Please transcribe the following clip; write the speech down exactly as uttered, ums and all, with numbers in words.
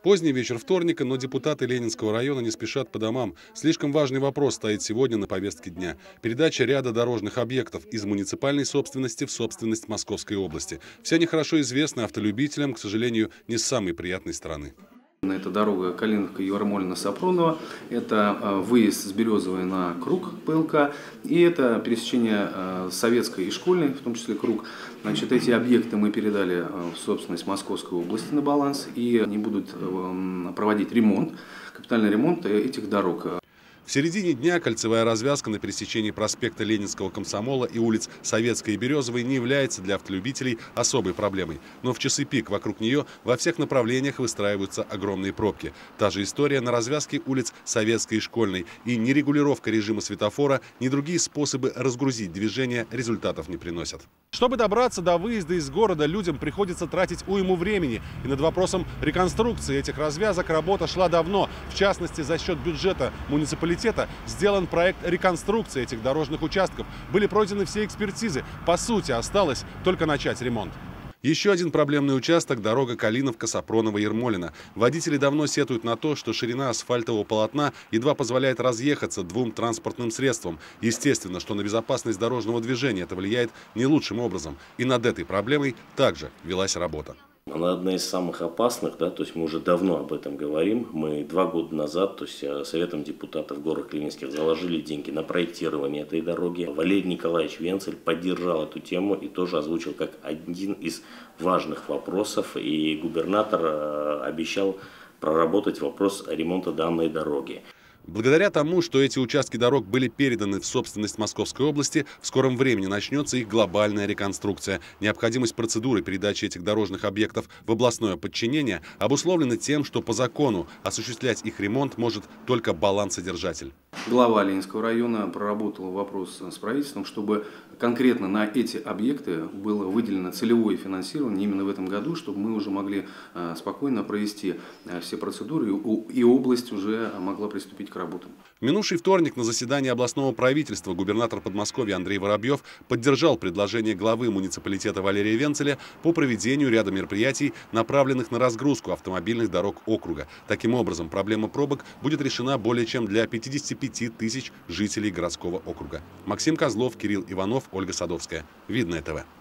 Поздний вечер вторника, но депутаты Ленинского района не спешат по домам. Слишком важный вопрос стоит сегодня на повестке дня. Передача ряда дорожных объектов из муниципальной собственности в собственность Московской области. Все они хорошо известны автолюбителям, к сожалению, не с самой приятной стороны. Это дорога Калиновка-Ермолино-Сапронова, это выезд с Березовой на круг ПЛК и это пересечение советской и школьной, в том числе круг. Значит, эти объекты мы передали в собственность Московской области на баланс и они будут проводить ремонт, капитальный ремонт этих дорог. В середине дня кольцевая развязка на пересечении проспекта Ленинского Комсомола и улиц Советской и Березовой не является для автолюбителей особой проблемой. Но в часы пик вокруг нее во всех направлениях выстраиваются огромные пробки. Та же история на развязке улиц Советской и Школьной. И ни регулировка режима светофора, ни другие способы разгрузить движение результатов не приносят. Чтобы добраться до выезда из города, людям приходится тратить уйму времени. И над вопросом реконструкции этих развязок работа шла давно. В частности, за счет бюджета муниципалитета сделан проект реконструкции этих дорожных участков. Были пройдены все экспертизы. По сути, осталось только начать ремонт. Еще один проблемный участок – дорога Калиновка-Сапронова-Ермолино. Водители давно сетуют на то, что ширина асфальтового полотна едва позволяет разъехаться двум транспортным средствам. Естественно, что на безопасность дорожного движения это влияет не лучшим образом. И над этой проблемой также велась работа. Она одна из самых опасных, да, то есть мы уже давно об этом говорим. Мы два года назад, то есть Советом депутатов город Ленинских заложили деньги на проектирование этой дороги. Валерий Николаевич Венцель поддержал эту тему и тоже озвучил как один из важных вопросов. И губернатор обещал проработать вопрос ремонта данной дороги. Благодаря тому, что эти участки дорог были переданы в собственность Московской области, в скором времени начнется их глобальная реконструкция. Необходимость процедуры передачи этих дорожных объектов в областное подчинение обусловлена тем, что по закону осуществлять их ремонт может только балансодержатель. Глава Ленинского района проработал вопрос с правительством, чтобы конкретно на эти объекты было выделено целевое финансирование именно в этом году, чтобы мы уже могли спокойно провести все процедуры и область уже могла приступить к работам. В минувший вторник на заседании областного правительства губернатор Подмосковья Андрей Воробьев поддержал предложение главы муниципалитета Валерия Венцеля по проведению ряда мероприятий, направленных на разгрузку автомобильных дорог округа. Таким образом, проблема пробок будет решена более чем для пятидесяти пяти тысяч жителей городского округа. Максим Козлов, Кирилл Иванов, Ольга Садовская. Видное ТВ.